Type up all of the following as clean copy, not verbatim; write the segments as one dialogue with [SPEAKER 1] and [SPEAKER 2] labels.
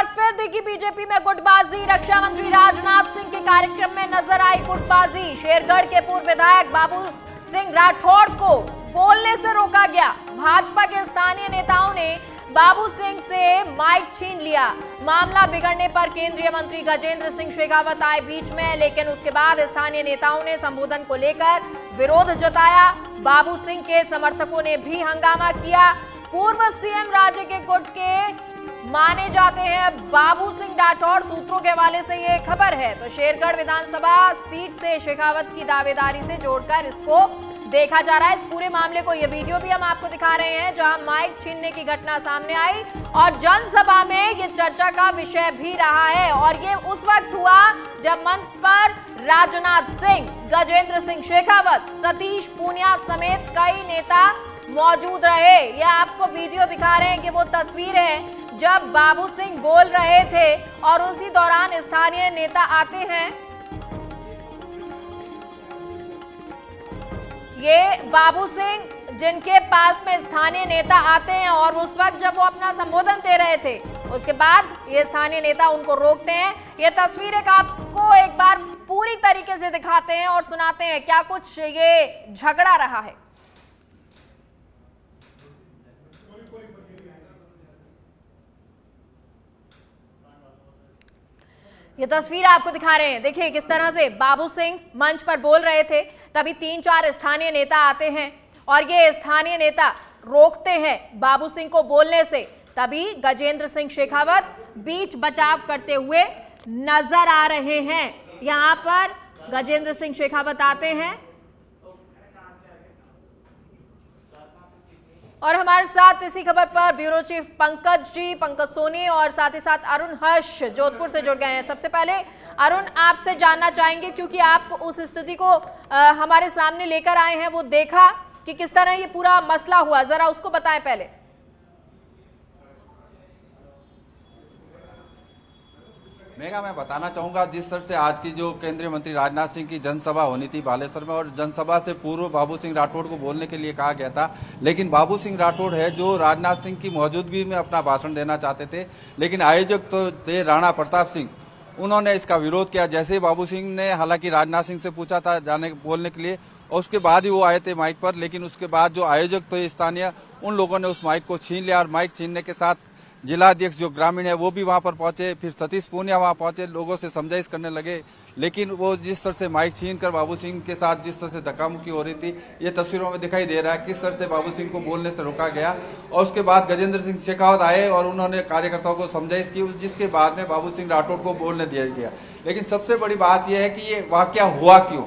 [SPEAKER 1] बार फिर दिखी बीजेपी में गुटबाजी। रक्षा मंत्री राजनाथ सिंह के कार्यक्रम में नजर आई गुटबाजी। शेरगढ़ के पूर्व विधायक बाबू सिंह राठौड़ को बोलने से रोका गया। भाजपा के स्थानीय नेताओं ने बाबू सिंह से माइक छीन लिया। मामला बिगड़ने पर केंद्रीय मंत्री गजेंद्र सिंह शेखावत आए बीच में, लेकिन उसके बाद स्थानीय नेताओं ने संबोधन को लेकर विरोध जताया। बाबू सिंह के समर्थकों ने भी हंगामा किया। पूर्व सीएम राज्य के गुट के माने जाते हैं बाबू सिंह राठौड़, सूत्रों के हवाले से ये खबर है। तो शेरगढ़ विधानसभा सीट से शेखावत की दावेदारी से जोड़कर इसको देखा जा रहा है। इस पूरे मामले को, ये वीडियो भी हम आपको दिखा रहे हैं जहां माइक छीनने की घटना सामने आई और जनसभा में ये चर्चा का विषय भी रहा है। और ये उस वक्त हुआ जब मंच पर राजनाथ सिंह, गजेंद्र सिंह शेखावत, सतीश पूनिया समेत कई नेता मौजूद रहे। ये आपको वीडियो दिखा रहे हैं कि वो तस्वीर है जब बाबू सिंह बोल रहे थे और उसी दौरान स्थानीय नेता आते हैं। ये बाबू सिंह जिनके पास में स्थानीय नेता आते हैं और उस वक्त जब वो अपना संबोधन दे रहे थे, उसके बाद ये स्थानीय नेता उनको रोकते हैं। ये तस्वीर आपको एक बार पूरी तरीके से दिखाते हैं और सुनाते हैं क्या कुछ ये झगड़ा रहा है। ये तस्वीर आपको दिखा रहे हैं। देखिए किस तरह से बाबू सिंह मंच पर बोल रहे थे, तभी 3-4 स्थानीय नेता आते हैं और ये स्थानीय नेता रोकते हैं बाबू सिंह को बोलने से। तभी गजेंद्र सिंह शेखावत बीच बचाव करते हुए नजर आ रहे हैं। यहां पर गजेंद्र सिंह शेखावत आते हैं और हमारे साथ इसी खबर पर ब्यूरो चीफ पंकज सोनी और साथ ही साथ अरुण हर्ष जोधपुर से जुड़ गए हैं। सबसे पहले अरुण, आपसे जानना चाहेंगे क्योंकि आप उस स्थिति को हमारे सामने लेकर आए हैं, वो देखा कि किस तरह ये पूरा मसला हुआ, जरा उसको बताएं पहले।
[SPEAKER 2] मेगा, मैं बताना चाहूंगा जिस तरह से आज की जो केंद्रीय मंत्री राजनाथ सिंह की जनसभा होनी थी बालेश्वर में और जनसभा से पूर्व बाबू सिंह राठौड़ को बोलने के लिए कहा गया था, लेकिन बाबू सिंह राठौड़ है जो राजनाथ सिंह की मौजूदगी में अपना भाषण देना चाहते थे, लेकिन आयोजक तो थे राणा प्रताप सिंह, उन्होंने इसका विरोध किया। जैसे ही बाबू सिंह ने हालांकि राजनाथ सिंह से पूछा था बोलने के लिए और उसके बाद ही वो आए थे माइक पर, लेकिन उसके बाद जो आयोजक थे स्थानीय, उन लोगों ने उस माइक को छीन लिया और माइक छीनने के साथ जिलाध्यक्ष जो ग्रामीण है वो भी वहां पर पहुंचे। फिर सतीश पूनिया वहां पहुंचे, लोगों से समझाइश करने लगे, लेकिन वो जिस तरह से माइक छीन कर बाबू सिंह के साथ जिस तरह से धक्कामुक्की हो रही थी, ये तस्वीरों में दिखाई दे रहा है किस तरह से बाबू सिंह को बोलने से रोका गया। और उसके बाद गजेंद्र सिंह शेखावत आए और उन्होंने कार्यकर्ताओं को समझाइश की, जिसके बाद में बाबू सिंह राठौड़ को बोलने दिया गया। लेकिन सबसे बड़ी बात यह है कि ये वाकया हुआ क्यों,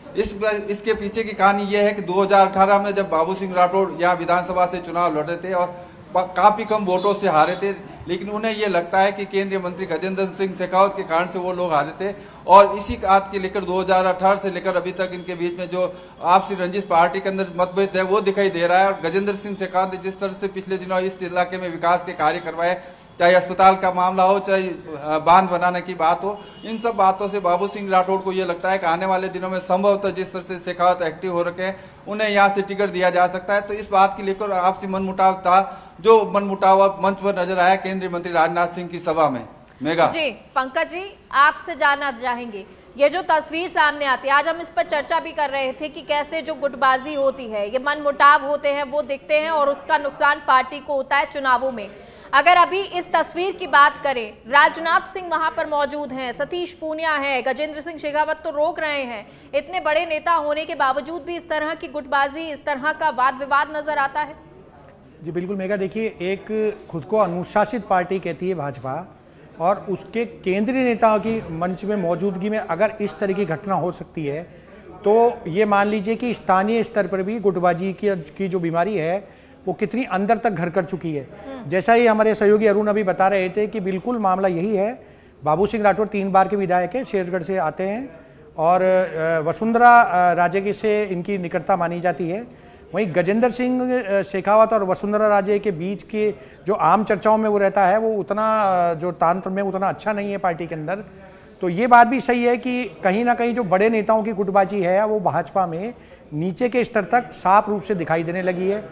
[SPEAKER 2] इसके पीछे की कहानी यह है कि 2018 में जब बाबू सिंह राठौड़ यहाँ विधानसभा से चुनाव लड़े थे और काफी कम वोटों से हारे थे, लेकिन उन्हें यह लगता है कि केंद्रीय मंत्री गजेंद्र सिंह शेखावत के कारण से वो लोग हारे थे। और इसी बात के लेकर 2018 से लेकर अभी तक इनके बीच में जो आपसी रंजिश पार्टी के अंदर मतभेद है वो दिखाई दे रहा है। और गजेंद्र सिंह शेखावत ने जिस तरह से पिछले दिनों इस इलाके में विकास के कार्य करवाए, चाहे अस्पताल का मामला हो, चाहे बांध बनाने की बात हो, इन सब बातों से बाबू सिंह राठौड़ को यह लगता है कि आने वाले दिनों में संभवतः जिस तरह से शेखावत एक्टिव हो रखे हैं उन्हें यहाँ से टिकट दिया जा सकता है। तो इस बात की लेकर आपसी मनमुटाव था, जो मनमुटाव मंच पर नजर आया केंद्रीय मंत्री राजनाथ सिंह की सभा में। मेगा
[SPEAKER 1] जी, पंकज जी आपसे जानना चाहेंगे, ये जो तस्वीर सामने आती है, आज हम इस पर चर्चा भी कर रहे थे कि कैसे जो गुटबाजी होती है, ये मनमुटाव होते हैं वो दिखते हैं और उसका नुकसान पार्टी को होता है चुनावों में। अगर अभी इस तस्वीर की बात करें, राजनाथ सिंह वहां पर मौजूद हैं, सतीश पूनिया है, गजेंद्र सिंह शेखावत तो रोक रहे हैं, इतने बड़े नेता होने के बावजूद भी इस तरह की गुटबाजी, इस तरह का वाद विवाद नजर आता है।
[SPEAKER 3] जी बिल्कुल मेगा, देखिए एक खुद को अनुशासित पार्टी कहती है भाजपा और उसके केंद्रीय नेताओं की मंच में मौजूदगी में अगर इस तरह की घटना हो सकती है तो ये मान लीजिए कि स्थानीय स्तर पर भी गुटबाजी की जो बीमारी है वो कितनी अंदर तक घर कर चुकी है। जैसा ही हमारे सहयोगी अरुण अभी बता रहे थे कि बिल्कुल मामला यही है। बाबू सिंह राठौड़ 3 बार के विधायक है, शेरगढ़ से आते हैं और वसुंधरा राजे से इनकी निकटता मानी जाती है। वहीं गजेंद्र सिंह शेखावत और वसुंधरा राजे के बीच के जो आम चर्चाओं में वो रहता है वो उतना जो तंत्र में उतना अच्छा नहीं है पार्टी के अंदर। तो ये बात भी सही है कि कहीं ना कहीं जो बड़े नेताओं की गुटबाजी है वो भाजपा में नीचे के स्तर तक साफ रूप से दिखाई देने लगी है।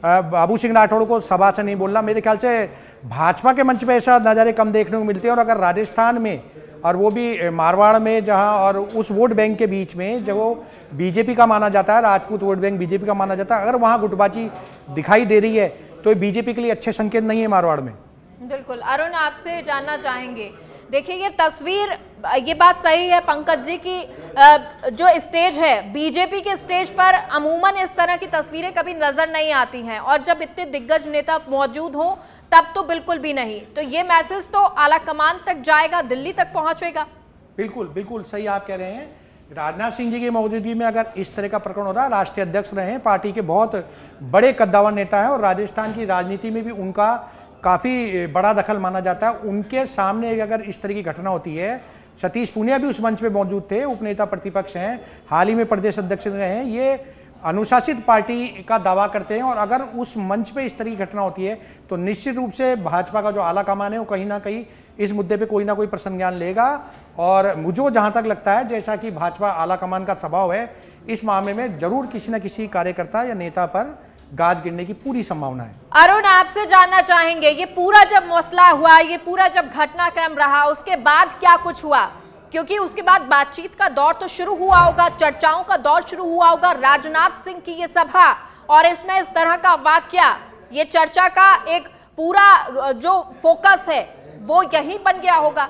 [SPEAKER 3] बाबू सिंह राठौड़ को सभा से नहीं बोलना। मेरे ख्याल से भाजपा के मंच पे ऐसा नज़ारे कम देखने को मिलते हैं। और अगर राजस्थान में, और वो भी मारवाड़ में, जहां और उस वोट बैंक के बीच में जो वो बीजेपी का माना जाता है, राजपूत वोट बैंक बीजेपी का माना जाता है, अगर वहां गुटबाजी दिखाई दे रही है तो ये बीजेपी के लिए अच्छे संकेत नहीं है मारवाड़ में।
[SPEAKER 1] बिल्कुल। अरुण, आपसे जानना चाहेंगे, देखिए ये तस्वीर, ये बात सही है पंकज जी की जो स्टेज है, बीजेपी के स्टेज पर अमूमन इस तरह की तस्वीरें कभी नजर नहीं आती हैं, और जब इतने दिग्गज नेता मौजूद हों तब तो बिल्कुल भी नहीं। तो ये मैसेज तो आला कमान तक जाएगा, दिल्ली तक पहुंचेगा।
[SPEAKER 3] बिल्कुल बिल्कुल सही आप कह रहे हैं। राजनाथ सिंह जी की मौजूदगी में अगर इस तरह का प्रकरण हो रहा है, राष्ट्रीय अध्यक्ष रहे हैं, पार्टी के बहुत बड़े कद्दावर नेता हैं और राजस्थान की राजनीति में भी उनका काफ़ी बड़ा दखल माना जाता है। उनके सामने अगर इस तरह की घटना होती है, सतीश पूनिया भी उस मंच पे मौजूद थे, उपनेता प्रतिपक्ष हैं, हाल ही में प्रदेश अध्यक्ष रहे हैं, ये अनुशासित पार्टी का दावा करते हैं। और अगर उस मंच पे इस तरह की घटना होती है तो निश्चित रूप से भाजपा का जो आला कमान है वो कहीं ना कहीं इस मुद्दे पे कोई ना कोई प्रसंज्ञान लेगा। और मुझे जहां तक लगता है, जैसा कि भाजपा आला कमान का स्वभाव है, इस मामले में जरूर किसी न किसी कार्यकर्ता या नेता पर गाज गिरने की पूरी संभावना है।
[SPEAKER 1] अरुण, आपसे जानना चाहेंगे, ये पूरा जब मसला हुआ, ये पूरा जब घटनाक्रम रहा, उसके बाद क्या कुछ हुआ? क्योंकि उसके बाद बातचीत का दौर तो शुरू हुआ होगा, चर्चाओं का दौर शुरू हुआ होगा। राजनाथ सिंह की ये सभा और इसमें इस तरह का वाकया, ये चर्चा का एक पूरा जो फोकस है वो यही बन गया होगा।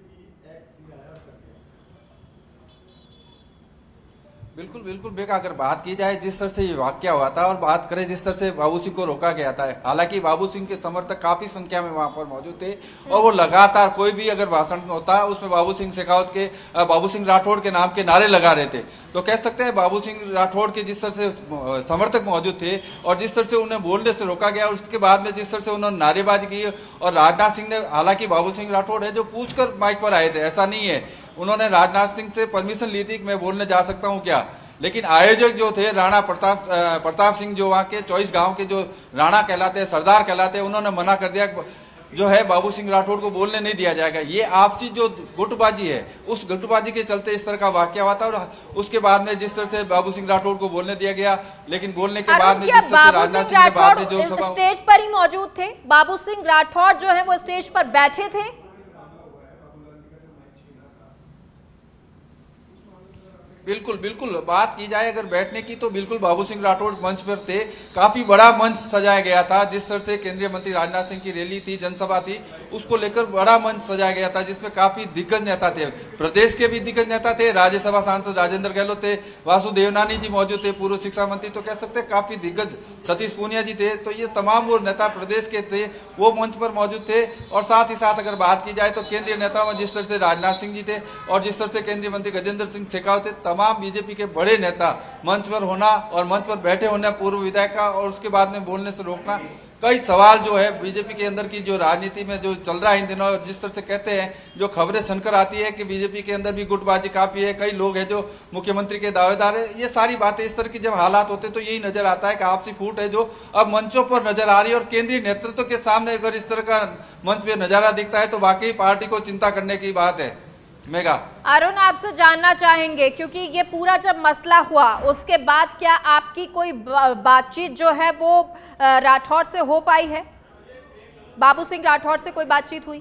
[SPEAKER 2] बिल्कुल बिल्कुल बेका, अगर बात की जाए जिस तरह से ये वाकया हुआ था और बात करें जिस तरह से बाबू सिंह को रोका गया था, हालांकि बाबू सिंह के समर्थक काफी संख्या में वहां पर मौजूद थे और वो लगातार कोई भी अगर भाषण होता है उसमें बाबू सिंह शेखावत के, बाबू सिंह राठौड़ के नाम के नारे लगा रहे थे। तो कह सकते हैं बाबू सिंह राठौड़ के जिस तरह से समर्थक मौजूद थे और जिस तरह से उन्हें बोलने से रोका गया, उसके बाद में जिस तरह से उन्होंने नारेबाजी की। और राजनाथ सिंह ने, हालांकि बाबू सिंह राठौड़ है जो पूछकर माइक पर आए थे, ऐसा नहीं है उन्होंने राजनाथ सिंह से परमिशन ली थी कि मैं बोलने जा सकता हूं क्या, लेकिन आयोजक जो थे राणा प्रताप सिंह, जो वहां के 24 गांव के जो राणा कहलाते हैं, सरदार कहलाते हैं, उन्होंने मना कर दिया, जो है बाबू सिंह राठौड़ को बोलने नहीं दिया जाएगा। ये आपसी जो गुटबाजी है, उस गुटबाजी के चलते इस तरह का वाकया हुआ था। और उसके बाद में जिस तरह से बाबू सिंह राठौड़ को बोलने दिया गया, लेकिन बोलने के बाद में जिस तरह से राजनाथ सिंह ने बाद में जो
[SPEAKER 1] स्टेज पर ही मौजूद थे, बाबू सिंह राठौड़ जो है वो स्टेज पर बैठे थे।
[SPEAKER 2] बिल्कुल बिल्कुल, बात की जाए अगर बैठने की तो बिल्कुल बाबू सिंह राठौड़ मंच पर थे। काफी बड़ा मंच सजाया गया था, जिस तरह से केंद्रीय मंत्री राजनाथ सिंह की रैली थी, जनसभा थी, उसको लेकर बड़ा मंच सजाया गया था, जिसमें काफी दिग्गज नेता थे, प्रदेश के भी दिग्गज नेता थे, राज्यसभा सांसद राजेंद्र गहलोत थे, वासु देवनानी जी मौजूद थे, पूर्व शिक्षा मंत्री, तो कह सकते हैं काफी दिग्गज, सतीश पूनिया जी थे। तो ये तमाम वो नेता प्रदेश के थे, वो मंच पर मौजूद थे। और साथ ही साथ अगर बात की जाए तो केंद्रीय नेताओं में जिस तरह से राजनाथ सिंह जी थे और जिस तरह से केंद्रीय मंत्री गजेंद्र सिंह शेखावत थे, तमाम बीजेपी के बड़े नेता मंच पर होना और मंच पर बैठे होना, पूर्व विधायक का, और उसके बाद में बोलने से रोकना, कई सवाल जो है बीजेपी के अंदर की जो राजनीति में जो चल रहा है इन दिनों, जिस तरह से कहते हैं, जो खबरें सुनकर आती है कि बीजेपी के अंदर भी गुटबाजी काफी है, कई लोग हैं जो मुख्यमंत्री के दावेदार है, ये सारी बातें, इस तरह की जब हालात होते तो यही नजर आता है कि आपसी फूट है जो अब मंचों पर नजर आ रही है। और केंद्रीय नेतृत्व के सामने अगर इस तरह का मंच पे नजारा दिखता है तो वाकई पार्टी को चिंता करने की बात है। मेगा,
[SPEAKER 1] अरुण, आपसे जानना चाहेंगे, क्योंकि ये पूरा जब मसला हुआ उसके बाद क्या आपकी कोई बातचीत जो है वो राठौड़ से हो पाई है? बाबू सिंह राठौड़ से कोई बातचीत हुई?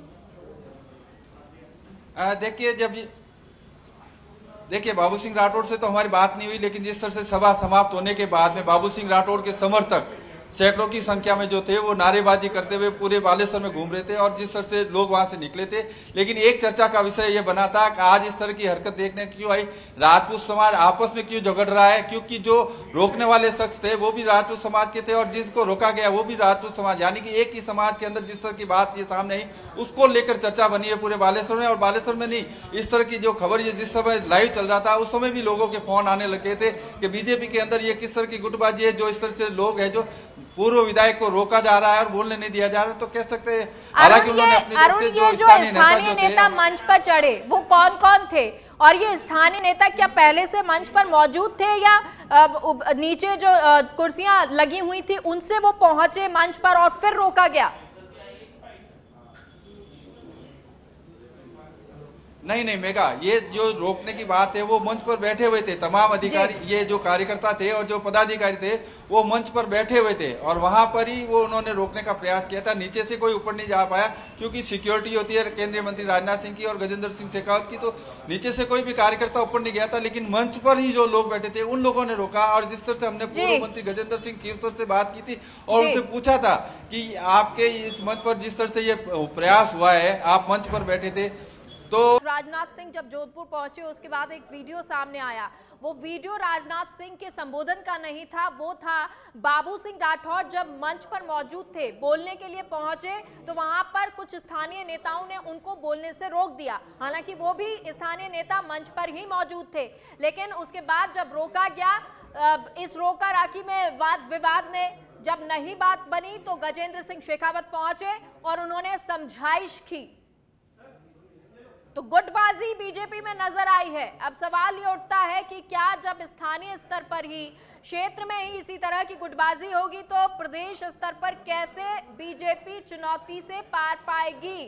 [SPEAKER 2] देखिए बाबू सिंह राठौड़ से तो हमारी बात नहीं हुई, लेकिन जिस तरह से सभा समाप्त होने के बाद में बाबू सिंह राठौड़ के समर्थक सैकड़ों की संख्या में जो थे वो नारेबाजी करते हुए पूरे बालेश्वर में घूम रहे थे और जिस तरह से लोग वहां से निकले थे। लेकिन एक चर्चा का विषय ये बना था कि आज इस तरह की हरकत देखने क्यों आई, राजपूत समाज आपस में क्यों झगड़ रहा है, क्योंकि जो रोकने वाले शख्स थे वो भी राजपूत समाज के थे और जिसको रोका गया वो भी राजपूत समाज, यानी कि एक ही समाज के अंदर जिस तरह की बात ये सामने आई, उसको लेकर चर्चा बनी है पूरे बालेश्वर में। और बालेश्वर में नहीं, इस तरह की जो खबर ये जिस समय लाइव चल रहा था उस समय भी लोगों के फोन आने लगे थे कि बीजेपी के अंदर ये किस तरह की गुटबाजी है, जो इस तरह से लोग है जो पूर्व विधायक को रोका जा रहा है और बोलने नहीं दिया जा रहा है। तो कह सकते हैं, हालांकि उन्होंने अपनी जो
[SPEAKER 1] स्थानीय नेता मंच पर चढ़े वो कौन कौन थे, और ये स्थानीय नेता क्या पहले से मंच पर मौजूद थे या नीचे जो कुर्सियां लगी हुई थी उनसे वो पहुंचे मंच पर और फिर रोका गया?
[SPEAKER 2] नहीं मेगा, ये जो रोकने की बात है वो मंच पर बैठे हुए थे तमाम अधिकारी, ये जो कार्यकर्ता थे और जो पदाधिकारी थे वो मंच पर बैठे हुए थे और वहां पर ही वो उन्होंने रोकने का प्रयास किया था। नीचे से कोई ऊपर नहीं जा पाया क्योंकि सिक्योरिटी होती है केंद्रीय मंत्री राजनाथ सिंह की और गजेंद्र सिंह शेखावत की, तो नीचे से कोई भी कार्यकर्ता ऊपर नहीं गया था। लेकिन मंच पर ही जो लोग बैठे थे उन लोगों ने रोका और जिस तरह से हमने पूर्व मंत्री गजेंद्र सिंह कीरसोर से बात की थी और उनसे पूछा था कि आपके इस मंच पर जिस तरह से ये प्रयास हुआ है, आप मंच पर बैठे थे, तो
[SPEAKER 1] राजनाथ सिंह जब जोधपुर पहुंचे उसके बाद एक वीडियो सामने आया। वो वीडियो राजनाथ सिंह के संबोधन का नहीं था, वो था बाबू सिंह राठौर जब मंच पर मौजूद थे, बोलने के लिए पहुंचे तो वहां पर कुछ स्थानीय नेताओं ने उनको बोलने से रोक दिया। हालांकि वो भी स्थानीय नेता मंच पर ही मौजूद थे, लेकिन उसके बाद जब रोका गया, इस रोका राखी में वाद विवाद में जब नहीं बात बनी तो गजेंद्र सिंह शेखावत पहुंचे और उन्होंने समझाइश की। तो गुटबाजी बीजेपी में नजर आई है। अब सवाल ये उठता है कि क्या जब स्थानीय स्तर पर ही, क्षेत्र में ही इसी तरह की गुटबाजी होगी तो प्रदेश स्तर पर कैसे बीजेपी चुनौती से पार पाएगी?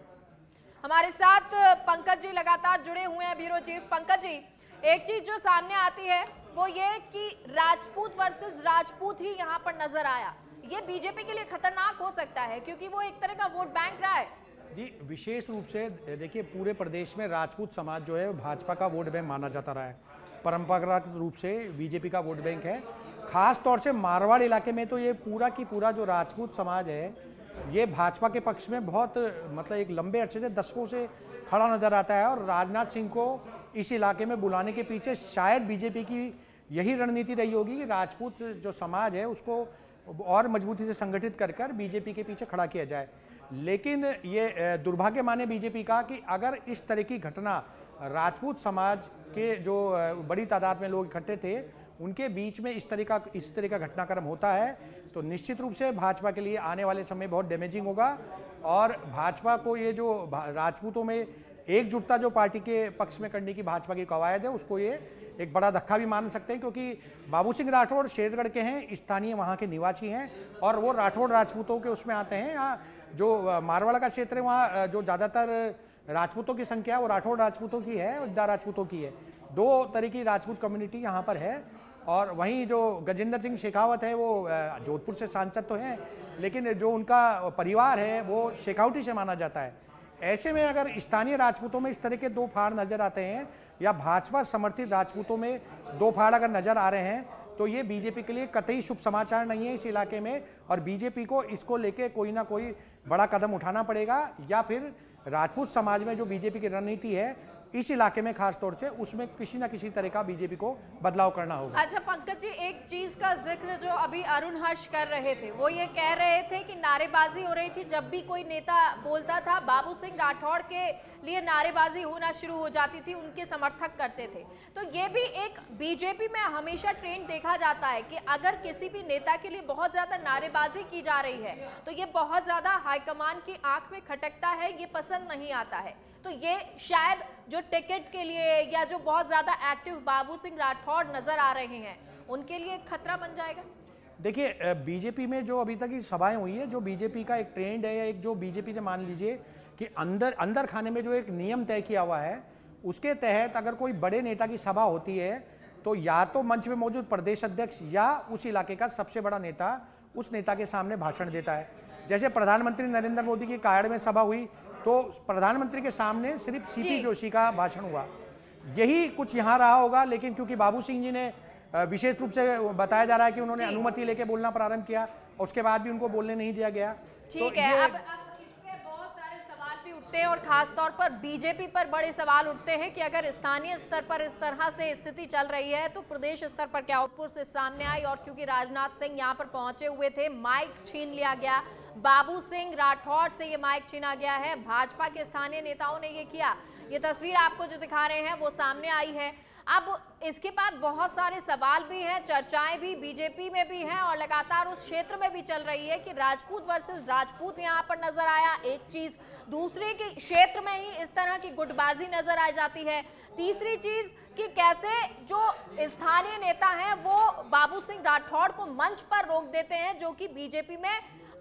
[SPEAKER 1] हमारे साथ पंकज जी लगातार जुड़े हुए हैं, ब्यूरो चीफ। पंकज जी, एक चीज जो सामने आती है वो ये कि राजपूत वर्सेस राजपूत ही यहाँ पर नजर आया। ये बीजेपी के लिए खतरनाक हो सकता है क्योंकि वो एक तरह का वोट बैंक रहा है।
[SPEAKER 3] जी, विशेष रूप से देखिए पूरे प्रदेश में राजपूत समाज जो है भाजपा का वोट बैंक माना जाता रहा है, परंपरागत रूप से बीजेपी का वोट बैंक है। खास तौर से मारवाड़ इलाके में तो ये पूरा की पूरा जो राजपूत समाज है ये भाजपा के पक्ष में बहुत मतलब एक लंबे अरसे से, दशकों से खड़ा नजर आता है। और राजनाथ सिंह को इस इलाके में बुलाने के पीछे शायद बीजेपी की यही रणनीति रही होगी कि राजपूत जो समाज है उसको और मजबूती से संगठित कर बीजेपी के पीछे खड़ा किया जाए। लेकिन ये दुर्भाग्य माने बीजेपी का कि अगर इस तरह की घटना राजपूत समाज के जो बड़ी तादाद में लोग इकट्ठे थे उनके बीच में इस तरह का घटनाक्रम होता है तो निश्चित रूप से भाजपा के लिए आने वाले समय बहुत डैमेजिंग होगा। और भाजपा को ये जो राजपूतों में एकजुटता जो पार्टी के पक्ष में करने की भाजपा की कवायद है उसको ये एक बड़ा धक्का भी मान सकते हैं, क्योंकि बाबू सिंह राठौड़ शेरगढ़ के हैं, स्थानीय वहाँ के निवासी हैं और वो राठौड़ राजपूतों के उसमें आते हैं। यहाँ जो मारवाड़ का क्षेत्र है वहाँ जो ज़्यादातर राजपूतों की संख्या वो राठौड़ राजपूतों की है और इद्दा राजपूतों की है। दो तरह की राजपूत कम्युनिटी यहाँ पर है। और वहीं जो गजेंद्र सिंह शेखावत है वो जोधपुर से सांसद तो हैं, लेकिन जो उनका परिवार है वो शेखावटी से माना जाता है। ऐसे में अगर स्थानीय राजपूतों में इस तरह के दो फाड़ नजर आते हैं या भाजपा समर्थित राजपूतों में दो फाड़ अगर नजर आ रहे हैं तो ये बीजेपी के लिए कतई शुभ समाचार नहीं है इस इलाके में। और बीजेपी को इसको लेके कोई ना कोई बड़ा कदम उठाना पड़ेगा या फिर राजपूत समाज में जो बीजेपी की रणनीति है इस इलाके में खास तौर से उसमें किसी ना किसी तरह का बीजेपी को बदलाव करना होगा।
[SPEAKER 1] अच्छा पंकज जी, एक चीज का जिक्र जो अभी अरुण हर्ष कर रहे थे वो ये कह रहे थे कि नारेबाजी हो रही थी, जब भी कोई नेता बोलता था बाबू सिंह राठौड़ के लिए नारेबाजी होना शुरू हो जाती थी, उनके समर्थक करते थे। तो ये भी एक बीजेपी में हमेशा ट्रेंड देखा जाता है कि अगर किसी भी नेता के लिए बहुत ज्यादा नारेबाजी की जा रही है तो ये बहुत ज्यादा हाईकमान की आंख में खटकता है, ये पसंद नहीं आता है। तो ये शायद जो टिकट के लिए या जो बहुत ज्यादा एक्टिव बाबू सिंह राठौड़ नजर आ रहे हैं उनके लिए खतरा बन जाएगा।
[SPEAKER 3] देखिए बीजेपी में जो अभी तक की सभाएं हुई है, जो बीजेपी का एक ट्रेंड है, एक जो बीजेपी ने मान लीजिए कि अंदर खाने में जो एक नियम तय किया हुआ है उसके तहत अगर कोई बड़े नेता की सभा होती है तो या तो मंच में मौजूद प्रदेश अध्यक्ष या उस इलाके का सबसे बड़ा नेता उस नेता के सामने भाषण देता है। जैसे प्रधानमंत्री नरेंद्र मोदी की कायड़ में सभा हुई तो प्रधानमंत्री के सामने सिर्फ सीपी जोशी का भाषण हुआ। यही कुछ यहाँ रहा होगा, लेकिन क्योंकि बाबू सिंह जी ने विशेष रूप से बताया जा रहा है कि उन्होंने अनुमति लेके बोलना प्रारंभ किया और उसके बाद भी उनको बोलने नहीं दिया गया।
[SPEAKER 1] ठीक है, अब इसमें बहुत सारे सवाल भी उठते हैं और खास तौर पर बीजेपी पर बड़े सवाल उठते हैं कि अगर स्थानीय स्तर पर इस तरह से स्थिति चल रही है तो प्रदेश स्तर पर क्या जोधपुर से सामने आई। और क्योंकि राजनाथ सिंह यहाँ पर पहुंचे हुए थे, माइक छीन लिया गया, बाबू सिंह राठौड़ से ये माइक छीना गया है। भाजपा के स्थानीय नेताओं ने ये किया। ये तस्वीर आपको जो दिखा रहे हैं वो सामने आई है। अब इसके बाद बहुत सारे सवाल भी हैं, चर्चाएं भी बीजेपी में भी हैं और लगातार उस क्षेत्र में भी चल रही है कि राजपूत वर्सेस राजपूत यहाँ पर नजर आया एक चीज, दूसरे के क्षेत्र में ही इस तरह की गुटबाजी नजर आ जाती है। तीसरी चीज कि कैसे जो स्थानीय नेता हैं वो बाबू सिंह राठौड़ को मंच पर रोक देते हैं, जो कि बीजेपी में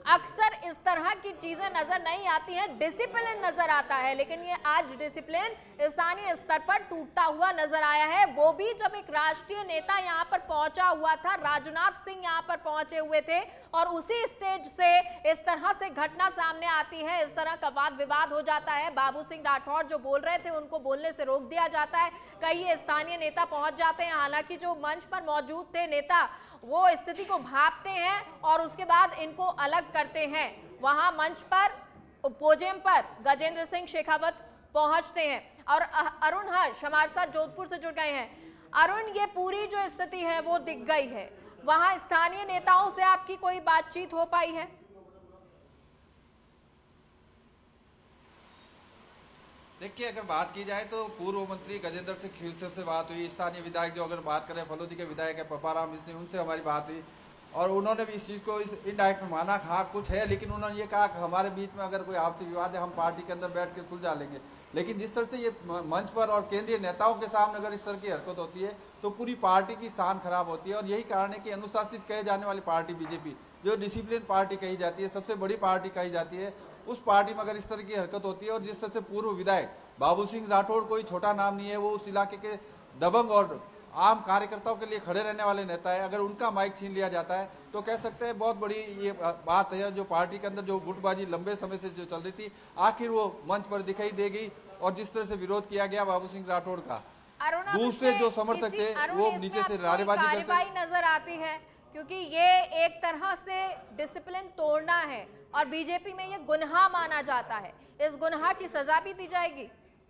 [SPEAKER 1] अक्सर इस तरह की चीजें नजर नहीं आती हैं, डिसिप्लिन नजर आता है, लेकिन ये आज डिसिप्लिन स्थानीय स्तर पर टूटता हुआ नजर आया है। वो भी जब एक राष्ट्रीय नेता यहां पर पहुंचा हुआ था, राजनाथ सिंह यहां पर पहुंचे हुए थे, और उसी स्टेज से इस तरह से घटना सामने आती है, इस तरह का वाद विवाद हो जाता है। बाबू सिंह राठौर जो बोल रहे थे उनको बोलने से रोक दिया जाता है, कई स्थानीय नेता पहुंच जाते हैं। हालांकि जो मंच पर मौजूद थे नेता वो स्थिति को भांपते हैं और उसके बाद इनको अलग करते हैं। वहां मंच पर पोडियम पर गजेंद्र सिंह शेखावत पहुंचते हैं और अरुण हर्ष हमारे साथ जोधपुर से जुड़ गए हैं। अरुण, ये पूरी जो स्थिति है वो दिख गई है, वहां स्थानीय नेताओं से आपकी कोई बातचीत हो पाई है?
[SPEAKER 2] देखिए, अगर बात की जाए तो पूर्व मंत्री गजेंद्र सिंह खीलसर से बात हुई, स्थानीय विधायक जो अगर बात करें फलोदी के विधायक है पपाराम मिश्र, उनसे हमारी बात हुई और उन्होंने भी इस चीज को इनडायरेक्ट माना। हाँ कुछ है, लेकिन उन्होंने ये कहा कि हमारे बीच में अगर कोई आपसी विवाद है हम पार्टी के अंदर बैठ के सुलझा लेंगे। लेकिन जिस तरह से ये मंच पर और केंद्रीय नेताओं के सामने अगर इस तरह की हरकत होती है तो पूरी पार्टी की शान खराब होती है। और यही कारण है कि अनुशासित कहे जाने वाली पार्टी बीजेपी, जो डिसिप्लिन पार्टी कही जाती है, सबसे बड़ी पार्टी कही जाती है, उस पार्टी में अगर इस तरह की हरकत होती है और जिस तरह से पूर्व विधायक बाबू सिंह राठौड़ कोई छोटा नाम नहीं है, वो उस इलाके के दबंग और आम कार्यकर्ताओं के लिए खड़े रहने वाले नेता है, अगर उनका माइक छीन लिया जाता है तो कह सकते हैं बहुत बड़ी ये बात है। जो पार्टी के अंदर जो गुटबाजी लंबे समय से जो चल रही थी, आखिर वो मंच पर दिखाई देगी और जिस तरह से विरोध किया गया बाबू सिंह राठौड़ का, दूसरे जो समर्थक थे वो नीचे से नारेबाजी करते
[SPEAKER 1] नजर आती है, क्योंकि ये एक तरह से डिसिप्लिन तोड़ना है और बीजेपी में ये गुनाह माना जाता है। इस गुनाह की सजा भी दी जाएगी?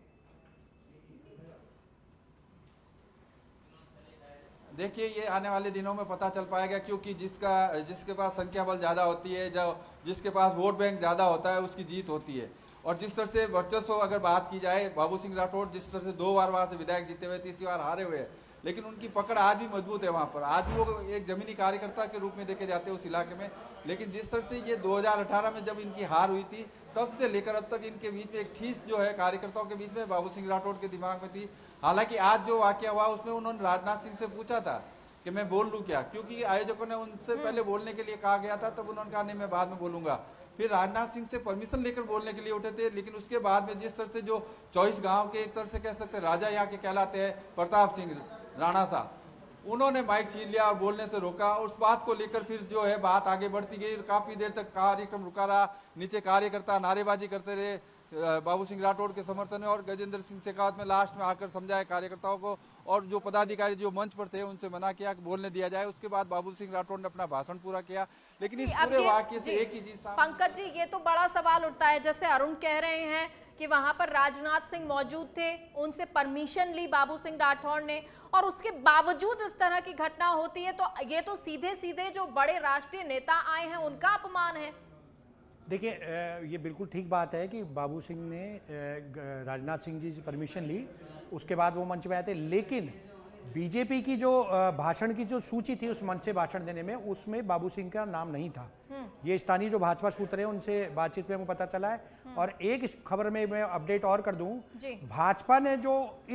[SPEAKER 2] देखिए, ये आने वाले दिनों में पता चल पाएगा, क्योंकि जिसके पास संख्या बल ज्यादा होती है, जिसके पास वोट बैंक ज्यादा होता है, उसकी जीत होती है। और जिस तरह से वर्चस्व अगर बात की जाए, बाबू सिंह राठौड़ जिस तरह से 2 बार वहां से विधायक जीते हुए, तीसरी बार हारे हुए हैं, लेकिन उनकी पकड़ आज भी मजबूत है वहां पर। आज भी वो एक जमीनी कार्यकर्ता के रूप में देखे जाते हैं उस इलाके में। लेकिन जिस तरह से ये 2018 में जब इनकी हार हुई थी, तब से लेकर अब तक इनके बीच में एक ठीस जो है कार्यकर्ताओं के बीच में बाबू सिंह राठौड़ के दिमाग में थी। हालांकि आज जो वाकया हुआ उसमें उन्होंने राजनाथ सिंह से पूछा था कि मैं बोल लूं क्या, क्योंकि आयोजकों ने उनसे पहले बोलने के लिए कहा गया था, तब उन्होंने कहा नहीं मैं बाद में बोलूंगा। फिर राजनाथ सिंह से परमिशन लेकर बोलने के लिए उठे थे, लेकिन उसके बाद में जिस तरह से जो 24 गांव के एक तरह से कह सकते राजा यहाँ के कहलाते हैं प्रताप सिंह राणा साहब, उन्होंने माइक छीन लिया और बोलने से रोका। उस बात को लेकर फिर जो है बात आगे बढ़ती गई, काफी देर तक कार्यक्रम रुका रहा, नीचे कार्यकर्ता नारेबाजी करते रहे बाबू सिंह राठौड़ के समर्थन में, और गजेंद्र सिंह शेखावत में लास्ट में आकर समझाए कार्यकर्ताओं को, और जो पदाधिकारी जो मंच पर थे उनसे मना किया कि बोलने दिया जाए। उसके बाद बाबू सिंह राठौड़ ने अपना भाषण पूरा किया। लेकिन इस पूरे वाकये से एक ही चीज
[SPEAKER 1] पंकज जी, ये तो बड़ा सवाल उठता है, जैसे अरुण कह रहे हैं कि वहां पर राजनाथ सिंह मौजूद थे, उनसे परमिशन ली बाबू सिंह राठौड़ ने, और उसके बावजूद इस तरह की घटना होती है, तो ये तो सीधे सीधे जो बड़े राष्ट्रीय नेता आए हैं उनका अपमान है।
[SPEAKER 3] देखिए, ये बिल्कुल ठीक बात है कि बाबू सिंह ने राजनाथ सिंह जी से परमिशन ली, उसके बाद वो मंच में आए थे। लेकिन बीजेपी की जो भाषण की जो सूची थी उस मंच से भाषण देने में, उसमें बाबू सिंह का नाम नहीं था। ये स्थानीय जो भाजपा सूत्र है उनसे बातचीत में हमें पता चला है। और एक इस खबर में मैं अपडेट और कर दूं, भाजपा ने जो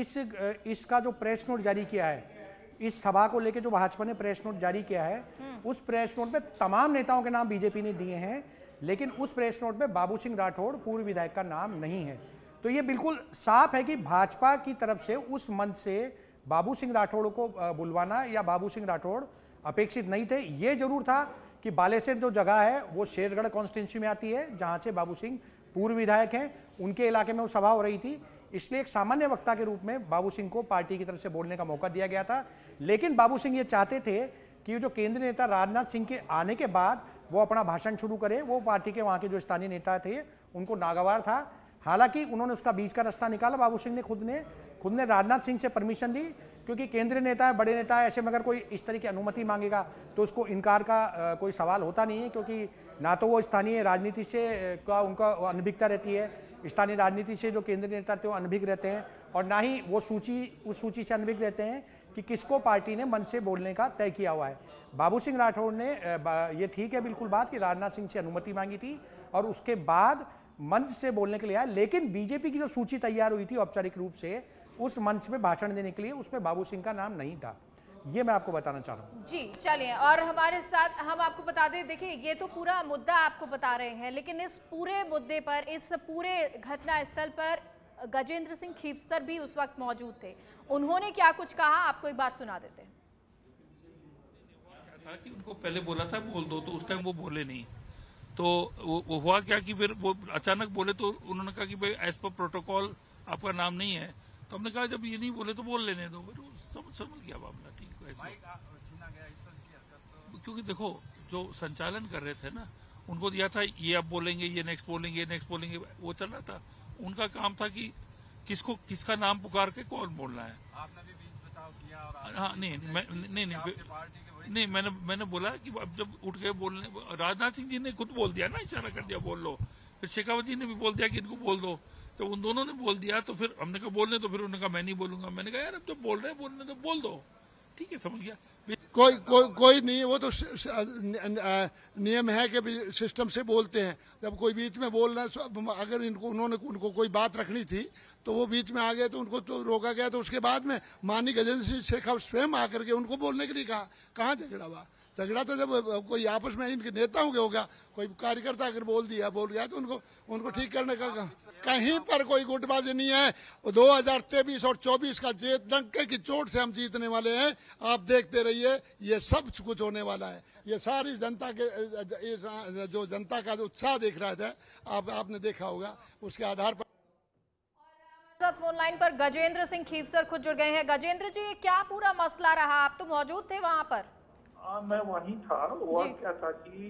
[SPEAKER 3] इसका जो प्रेस नोट जारी किया है, इस सभा को लेकर जो भाजपा ने प्रेस नोट जारी किया है, उस प्रेस नोट में तमाम नेताओं के नाम बीजेपी ने दिए हैं, लेकिन उस प्रेस नोट में बाबू सिंह राठौड़ पूर्व विधायक का नाम नहीं है। तो ये बिल्कुल साफ है कि भाजपा की तरफ से उस मंच से बाबू सिंह राठौड़ को बुलवाना या बाबू सिंह राठौड़ अपेक्षित नहीं थे। ये जरूर था कि बालेसर जो जगह है वो शेरगढ़ कॉन्स्टिट्यूंसी में आती है, जहां से बाबू सिंह पूर्व विधायक हैं, उनके इलाके में वो सभा हो रही थी, इसलिए एक सामान्य वक्ता के रूप में बाबू सिंह को पार्टी की तरफ से बोलने का मौका दिया गया था। लेकिन बाबू सिंह ये चाहते थे कि जो केंद्रीय नेता राजनाथ सिंह के आने के बाद वो अपना भाषण शुरू करे। वो पार्टी के वहाँ के जो स्थानीय नेता थे उनको नागवार था। हालांकि उन्होंने उसका बीच का रास्ता निकाला। बाबू सिंह ने खुद ने राजनाथ सिंह से परमिशन ली, क्योंकि केंद्रीय नेता है, बड़े नेता है, ऐसे में अगर कोई इस तरह की अनुमति मांगेगा तो उसको इनकार का कोई सवाल होता नहीं है, क्योंकि ना तो वो स्थानीय राजनीति से उनका अनभिज्ञता रहती है, स्थानीय राजनीति से जो केंद्रीय नेता थे वो अनभिज्ञ रहते हैं, और ना ही वो उस सूची से अनभिज्ञ रहते हैं कि किसको पार्टी ने मंच से बोलने का तय किया हुआ है। बाबू सिंह राठौड़ ने ये ठीक है बिल्कुल बात कि राजनाथ सिंह से अनुमति मांगी थी और उसके बाद मंच से बोलने के लिए आया, लेकिन बीजेपी की जो सूची तैयार हुई थी औपचारिक रूप से उस मंच में भाषण देने के लिए, उसमें बाबू सिंह का नाम नहीं था। ये मैं आपको बताना चाह रहा हूँ।
[SPEAKER 1] जी चलिए, और हमारे साथ हम आपको बता दें, देखिए ये तो पूरा मुद्दा आपको बता रहे हैं, लेकिन इस पूरे मुद्दे पर, इस पूरे घटना स्थल पर गजेंद्र सिंह खीवसर भी उस वक्त मौजूद थे। उन्होंने क्या कुछ कहा आपको एक बार सुना देते हैं।
[SPEAKER 4] था कि उनको पहले बोला था बोल दो, तो उस टाइम वो बोले नहीं, तो वो हुआ क्या कि फिर वो अचानक बोले, तो उन्होंने कहा कि भाई एज पर प्रोटोकॉल आपका नाम नहीं है। तो हमने कहा जब ये नहीं बोले तो बोल लेने दो, फिर समझ गया मामला, ठीक है ऐसे। क्योंकि देखो जो संचालन कर रहे थे ना, उनको दिया था ये अब बोलेंगे, ये नेक्स्ट बोलेंगे, ये नेक्स्ट बोलेंगे, वो चल रहा था। उनका काम था कि किसका नाम पुकार के कौन बोलना है।
[SPEAKER 2] आपने भी बीच बचाव किया और
[SPEAKER 4] हाँ नहीं मैंने बोला कि अब जब उठ के बोलने, राजनाथ सिंह जी ने खुद बोल दिया ना, इशारा कर दिया बोल लो, फिर शेखावत जी ने भी बोल दिया कि इनको बोल दो। जब उन दोनों ने बोल दिया तो फिर हमने कहा बोलने, तो फिर उन्होंने कहा मैं नहीं बोलूंगा। मैंने कहा यार अब जब बोल रहे हैं बोलने तो बोल दो, ठीक है समझ गया।
[SPEAKER 5] कोई नहीं, वो तो नियम है कि सिस्टम से बोलते हैं। जब कोई बीच में बोल रहा है, अगर उनको कोई बात रखनी थी तो वो बीच में आ गए तो उनको तो रोका गया। तो उसके बाद में माननीय गजेंद्र सिंह शेखावत स्वयं आकर के उनको बोलने के लिए कहा। कहाँ झगड़ा हुआ? झगड़ा तो जब कोई आपस में इनके नेताओं के होगा, कोई कार्यकर्ता अगर बोल गया तो उनको ठीक करने का कहीं पर कोई गुटबाजी नहीं है। 2023 और 24 का डंके की चोट से हम जीतने वाले हैं। आप देखते रहिए, ये सब कुछ होने वाला है। ये सारी जनता के जो जनता का जो उत्साह देख रहा था, आपने देखा होगा, उसके आधार पर।
[SPEAKER 1] साथ फोन लाइन पर गजेंद्र सिंह खीवसर खुद जुड़ गए हैं। गजेंद्र जी, क्या पूरा मसला रहा? आप तो मौजूद थे वहां पर।
[SPEAKER 6] मैं वहीं था। हुआ क्या था कि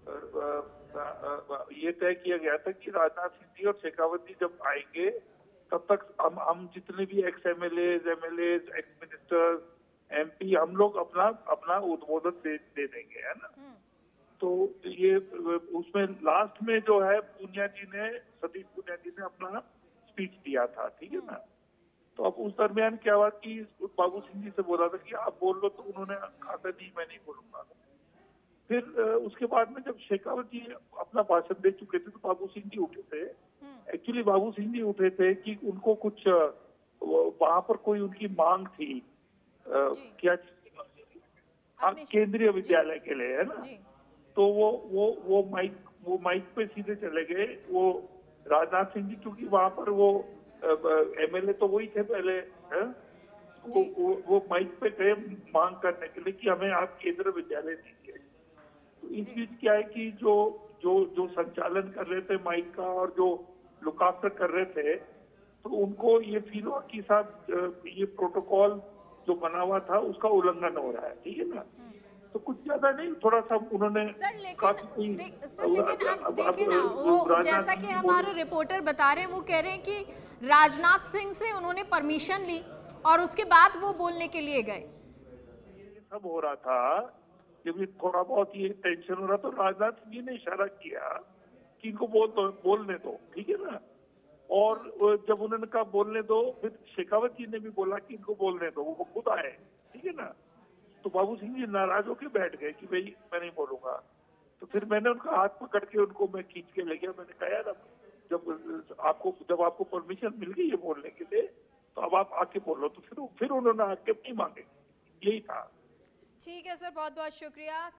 [SPEAKER 6] ये तय किया गया था कि राजनाथ सिंह जी और शेखावत जी जब आएंगे तब तक हम जितने भी ex MLA, ex minister, MP, हम लोग अपना उद्बोधन दे देंगे, है ना। तो ये उसमें लास्ट में जो है सतीश पूनिया जी ने अपना स्पीच दिया था, ठीक है ना। तो अब उस दरमियान क्या हुआ कि बाबू सिंह जी से बोला था कि आप बोल लो, तो उन्होंने कहा था नहीं मैं नहीं बोलूंगा। फिर उसके बाद में जब शेखावत जी अपना भाषण दे चुके थे तो बाबू सिंह जी उठे थे। एक्चुअली बाबू सिंह जी उठे थे कि उनको कुछ वहां पर कोई उनकी मांग थी, क्या केंद्रीय विद्यालय के लिए, है ना। तो वो माइक पे सीधे चले गए। वो राजनाथ सिंह जी, क्योंकि वहां पर वो एमएलए तो वही थे पहले, है? वो माइक पे गए मांग करने के लिए कि हमें आप केंद्रीय विद्यालय दीजिए। तो इस बीच क्या है कि जो संचालन कर रहे थे माइक का और जो लुक आफ्टर कर रहे थे, तो उनको ये फील हुआ कि साहब ये प्रोटोकॉल जो बना हुआ था उसका उल्लंघन हो रहा है, ठीक है ना। तो कुछ ज्यादा नहीं, थोड़ा सा उन्होंने
[SPEAKER 1] लेकिन आप देखिए ना, वो जैसा कि हमारे रिपोर्टर बता रहे हैं, वो कह रहे हैं कि राजनाथ सिंह से उन्होंने परमिशन ली और उसके बाद वो बोलने के लिए गए।
[SPEAKER 6] ये सब हो रहा था, जब ये थोड़ा बहुत ये टेंशन हो रहा तो राजनाथ सिंह जी ने इशारा किया कि इनको बोलने दो, ठीक है ना। और जब उन्होंने कहा बोलने दो, फिर शेखावत जी ने भी बोला कि इनको बोलने दो, वो खुद आए, ठीक है ना। तो बाबू सिंह जी नाराज होकर बैठ गए कि भाई मैं नहीं बोलूंगा। तो फिर मैंने उनका हाथ पकड़ के उनको मैं खींच के ले गया। मैंने कहा यार जब आपको परमिशन मिल गई है बोलने के लिए, तो अब आप आके बोलो। तो फिर उन्होंने आके नहीं मांगे, यही था।
[SPEAKER 1] ठीक है सर, बहुत बहुत शुक्रिया।